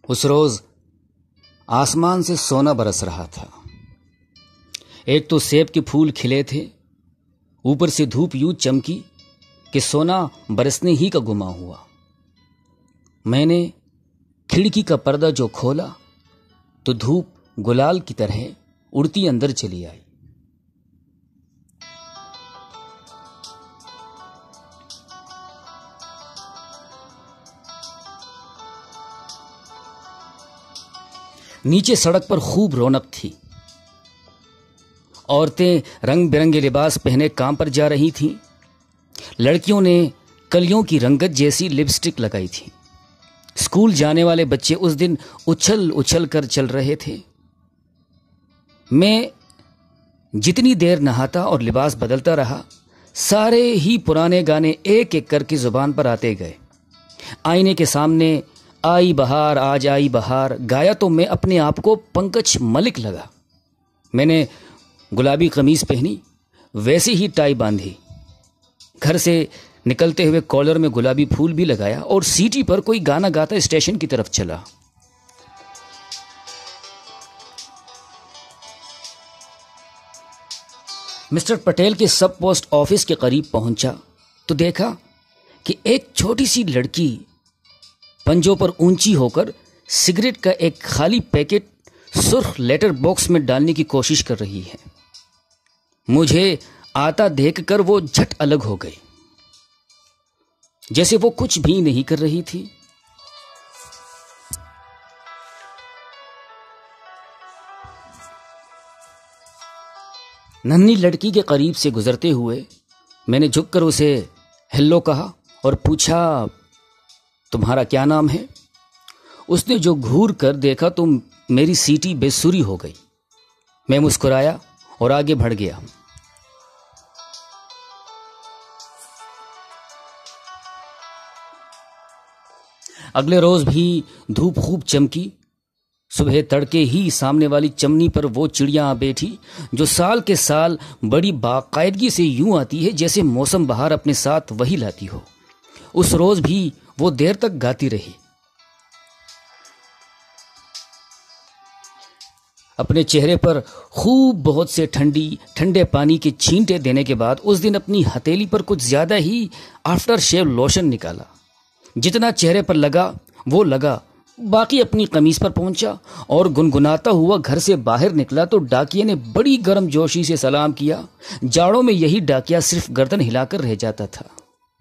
उस रोज आसमान से सोना बरस रहा था। एक तो सेब के फूल खिले थे, ऊपर से धूप यूं चमकी कि सोना बरसने ही का गुमा हुआ। मैंने खिड़की का पर्दा जो खोला तो धूप गुलाल की तरह उड़ती अंदर चली आई। नीचे सड़क पर खूब रौनक थी। औरतें रंग बिरंगे लिबास पहने काम पर जा रही थीं। लड़कियों ने कलियों की रंगत जैसी लिपस्टिक लगाई थी। स्कूल जाने वाले बच्चे उस दिन उछल उछल कर चल रहे थे। मैं जितनी देर नहाता और लिबास बदलता रहा, सारे ही पुराने गाने एक एक करके जुबान पर आते गए। आईने के सामने आई बहार आज आई बहार गाया तो मैं अपने आप को पंकज मलिक लगा। मैंने गुलाबी कमीज पहनी, वैसे ही टाई बांधी। घर से निकलते हुए कॉलर में गुलाबी फूल भी लगाया और सीटी पर कोई गाना गाता स्टेशन की तरफ चला। मिस्टर पटेल के सब पोस्ट ऑफिस के करीब पहुंचा तो देखा कि एक छोटी सी लड़की पंजों पर ऊंची होकर सिगरेट का एक खाली पैकेट सुर्ख लेटर बॉक्स में डालने की कोशिश कर रही है। मुझे आता देखकर वो झट अलग हो गई, जैसे वो कुछ भी नहीं कर रही थी। नन्ही लड़की के करीब से गुजरते हुए मैंने झुककर उसे हेलो कहा और पूछा, तुम्हारा क्या नाम है? उसने जो घूर कर देखा तो मेरी सीटी बेसुरी हो गई। मैं मुस्कुराया और आगे बढ़ गया। अगले रोज भी धूप खूब चमकी। सुबह तड़के ही सामने वाली चमनी पर वो चिड़िया बैठी जो साल के साल बड़ी बाकायदगी से यूं आती है जैसे मौसम बहार अपने साथ वही लाती हो। उस रोज भी वो देर तक गाती रही। अपने चेहरे पर खूब बहुत से ठंडे पानी के छींटे देने के बाद उस दिन अपनी हथेली पर कुछ ज्यादा ही आफ्टर शेव लोशन निकाला। जितना चेहरे पर लगा वो लगा, बाकी अपनी कमीज पर पहुंचा और गुनगुनाता हुआ घर से बाहर निकला तो डाकिये ने बड़ी गर्मजोशी से सलाम किया। जाड़ों में यही डाकिया सिर्फ गर्दन हिलाकर रह जाता था।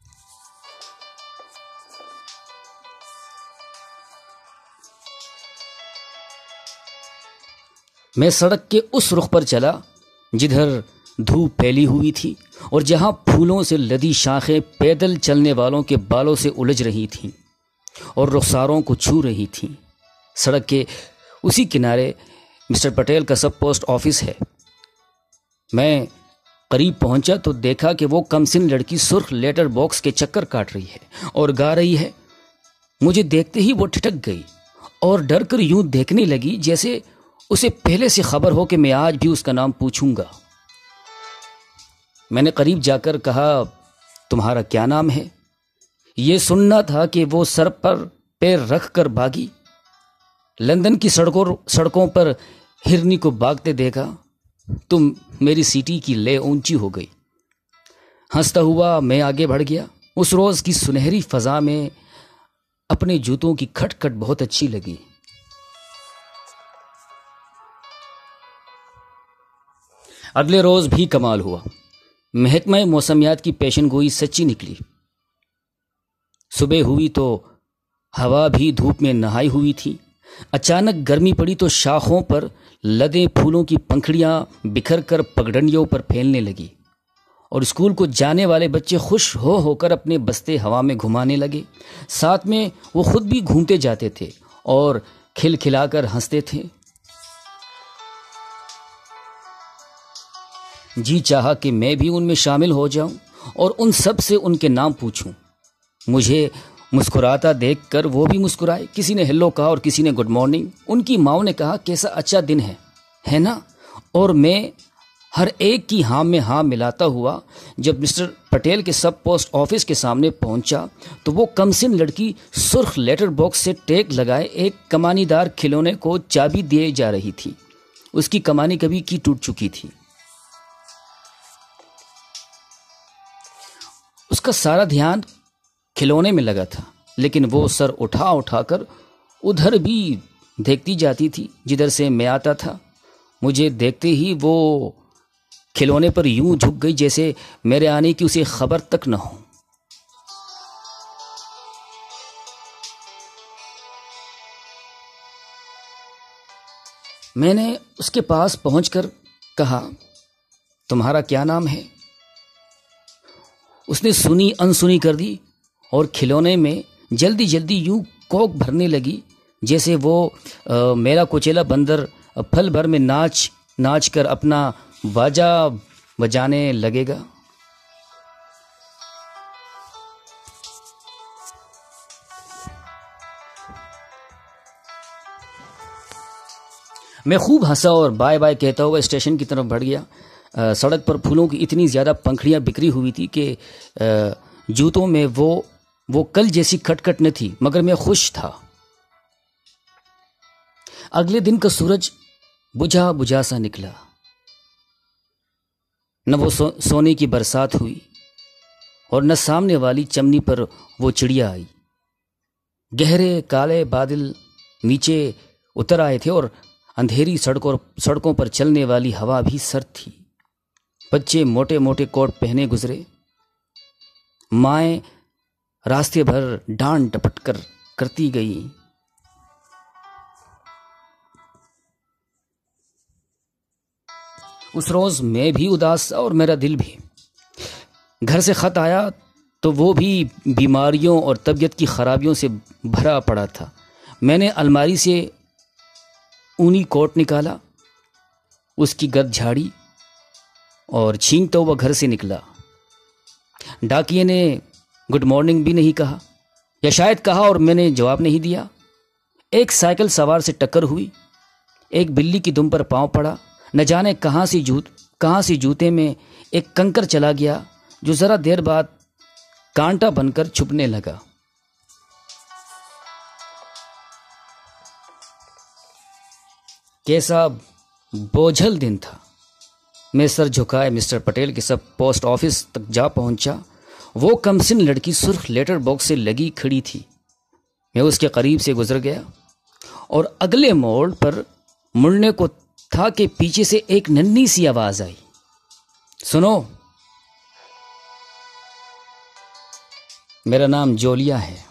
मैं सड़क के उस रुख पर चला जिधर धूप फैली हुई थी और जहां फूलों से लदी शाखें पैदल चलने वालों के बालों से उलझ रही थीं और रुखसारों को छू रही थीं। सड़क के उसी किनारे मिस्टर पटेल का सब पोस्ट ऑफिस है। मैं करीब पहुंचा तो देखा कि वो कमसिन लड़की सुर्ख लेटर बॉक्स के चक्कर काट रही है और गा रही है। मुझे देखते ही वो ठिठक गई और डर कर यूं देखने लगी जैसे उसे पहले से खबर हो कि मैं आज भी उसका नाम पूछूंगा। मैंने करीब जाकर कहा, तुम्हारा क्या नाम है? ये सुनना था कि वो सर पर पैर रख कर भागी। लंदन की सड़कों पर हिरनी को भागते देखा तो मेरी सीटी की ले ऊंची हो गई। हंसता हुआ मैं आगे बढ़ गया। उस रोज की सुनहरी फजा में अपने जूतों की खटखट बहुत अच्छी लगी। अगले रोज भी कमाल हुआ। महकमा मौसमियात की पेशनगोई सच्ची निकली। सुबह हुई तो हवा भी धूप में नहाई हुई थी। अचानक गर्मी पड़ी तो शाखों पर लदे फूलों की पंखड़ियां बिखर कर पगडंडियों पर फैलने लगी और स्कूल को जाने वाले बच्चे खुश हो होकर अपने बस्ते हवा में घुमाने लगे। साथ में वो खुद भी घूमते जाते थे और खिलखिलाकर हंसते थे। जी चाहा कि मैं भी उनमें शामिल हो जाऊं और उन सब से उनके नाम पूछूं। मुझे मुस्कुराता देखकर वो भी मुस्कुराए। किसी ने हेलो कहा और किसी ने गुड मॉर्निंग। उनकी माँ ने कहा, कैसा अच्छा दिन है ना? और मैं हर एक की हाँ में हाँ मिलाता हुआ जब मिस्टर पटेल के सब पोस्ट ऑफिस के सामने पहुंचा तो वो कमसिन लड़की सुर्ख लेटर बॉक्स से टेक लगाए एक कमानीदार खिलौने को चाबी दिए जा रही थी। उसकी कमानी कभी की टूट चुकी थी। उसका सारा ध्यान खिलौने में लगा था, लेकिन वो सर उठा उठाकर उधर भी देखती जाती थी जिधर से मैं आता था। मुझे देखते ही वो खिलौने पर यूं झुक गई जैसे मेरे आने की उसे खबर तक न हो। मैंने उसके पास पहुंचकर कहा, तुम्हारा क्या नाम है? उसने सुनी अनसुनी कर दी और खिलौने में जल्दी जल्दी यूं कोक भरने लगी जैसे वो मेरा कुचेला बंदर पल भर में नाच नाच कर अपना बाजा बजाने लगेगा। मैं खूब हंसा और बाय बाय कहता हुआ स्टेशन की तरफ बढ़ गया। सड़क पर फूलों की इतनी ज़्यादा पंखड़ियाँ बिखरी हुई थी कि जूतों में वो कल जैसी खटखट न थी, मगर मैं खुश था। अगले दिन का सूरज बुझा बुझा सा निकला। न वो सोने की बरसात हुई और न सामने वाली चमनी पर वो चिड़िया आई। गहरे काले बादल नीचे उतर आए थे और अंधेरी सड़कों पर चलने वाली हवा भी सर्द थी। बच्चे मोटे मोटे कोट पहने गुजरे। माएं रास्ते भर डांट डपट करती गई। उस रोज मैं भी उदास था और मेरा दिल भी। घर से खत आया तो वो भी बीमारियों और तबीयत की खराबियों से भरा पड़ा था। मैंने अलमारी से ऊनी कोट निकाला, उसकी गद झाड़ी और छींकता हुआ घर से निकला। डाकिये ने गुड मॉर्निंग भी नहीं कहा, या शायद कहा और मैंने जवाब नहीं दिया। एक साइकिल सवार से टक्कर हुई। एक बिल्ली की दुम पर पांव पड़ा। न जाने कहाँ से जूते में एक कंकर चला गया जो जरा देर बाद कांटा बनकर छुपने लगा। कैसा बोझल दिन था। मैं सर झुकाए मिस्टर पटेल के सब पोस्ट ऑफिस तक जा पहुंचा। वो कमसिन लड़की सुर्ख लेटर बॉक्स से लगी खड़ी थी। मैं उसके करीब से गुजर गया और अगले मोड़ पर मुड़ने को था कि पीछे से एक नन्ही सी आवाज आई, सुनो, मेरा नाम जोलिया है।